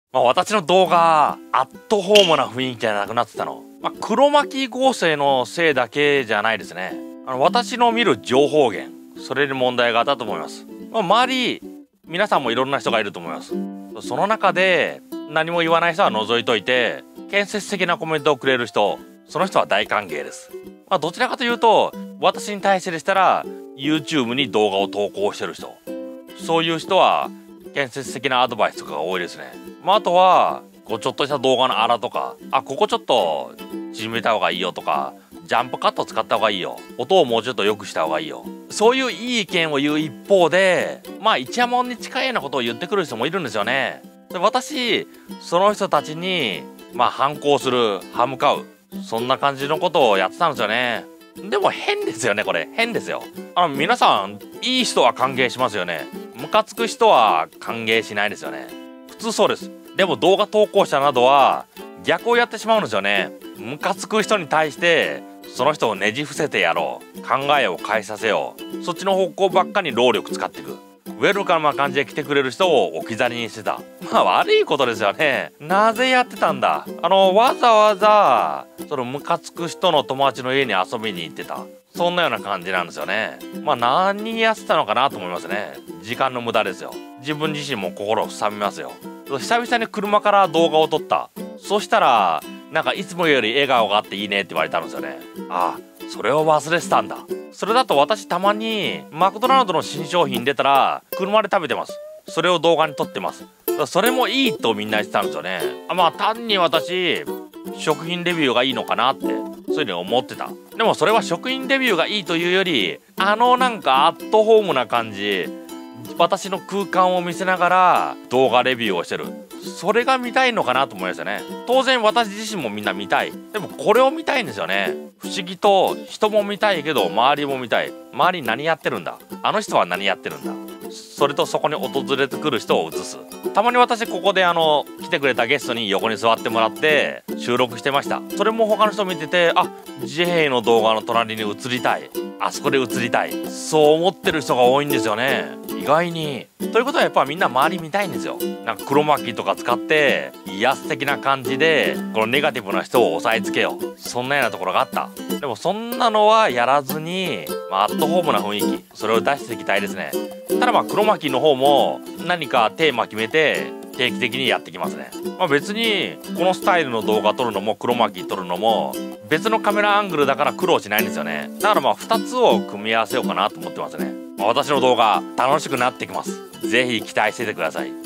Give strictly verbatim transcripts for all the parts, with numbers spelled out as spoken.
まあ、私の動画、アットホームな雰囲気じゃなくなってたの。まあ、黒巻き合成のせいだけじゃないですね。あの、私の見る情報源、それに問題があったと思います。まあ、周り、皆さんもいろんな人がいると思います。その中で、何も言わない人は除いといて、建設的なコメントをくれる人、その人は大歓迎です。まあ、どちらかというと、私に対してでしたら、YouTube に動画を投稿してる人。そういう人は、建設的なアドバイスとかが多いですね。まあ、あとは、こうちょっとした動画の荒とか、あ、ここちょっと縮めた方がいいよとか、ジャンプカット使った方がいいよ。音をもうちょっと良くした方がいいよ。そういういい意見を言う一方で、まあ、イチャモンに近いようなことを言ってくる人もいるんですよね。で、私、その人たちに、まあ、反抗する、歯向かう。そんな感じのことをやってたんですよね。でも変ですよね、これ。変ですよ。あの、皆さん、いい人は歓迎しますよね。ムカつく人は歓迎しないですよね。普通そうです。でも動画投稿者などは逆をやってしまうんですよね。ムカつく人に対してその人をねじ伏せてやろう。考えを変えさせよう。そっちの方向ばっかに労力使っていく。ウェルカムな感じで来てくれる人を置き去りにしてた。まあ悪いことですよね。なぜやってたんだ。あのわざわざそのムカつく人の友達の家に遊びに行ってた。そんなような感じなんですよね。まあ何やってたのかなと思いますね。時間の無駄ですよ。自分自身も心をすさみますよ。久々に車から動画を撮った。そしたらなんかいつもより笑顔があっていいねって言われたんですよね。ああ、それを忘れてたんだ。それだと私たまにマクドナルドの新商品出たら車で食べてます。それを動画に撮ってます。それもいいとみんな言ってたんですよね。あ、まあ単に私食品レビューがいいのかなってそういうふうに思ってた。でもそれは食品レビューがいいというより、あのなんかアットホームな感じ、私の空間を見せながら動画レビューをしてる、それが見たいのかなと思いますよね。当然私自身もみんな見たい。でもこれを見たいんですよね。不思議と人も見たいけど周りも見たい。周り何やってるんだ、あの人は何やってるんだ、それとそこに訪れてくる人を映す。たまに私ここであの来てくれたゲストに横に座ってもらって収録してました。それも他の人見てて、あ、ジェイの動画の隣に映りたい、あそこで映りたい、そう思ってる人が多いんですよね、意外に。ということはやっぱみんな周り見たいんですよ。なんか黒巻きとか使って威圧的な感じでこのネガティブな人を押さえつけよう、そんなようなところがあった。でもそんなのはやらずに、まあ、アットホームな雰囲気、それを出していきたいですね。ただまあ黒巻きの方も何かテーマ決めて定期的にやってきますね。まあ、別にこのスタイルの動画撮るのも黒巻き撮るのも別のカメラアングルだから苦労しないんですよね。だからまあふたつを組み合わせようかなと思ってますね。まあ、私の動画楽しくなってきます。ぜひ期待しててください。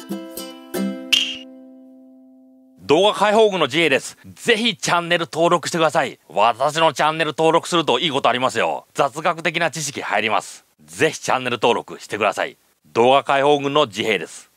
動画解放軍の ジェイ です。ぜひチャンネル登録してください。私のチャンネル登録するといいことありますよ。雑学的な知識入ります。ぜひチャンネル登録してください。動画解放軍の ジェイ です。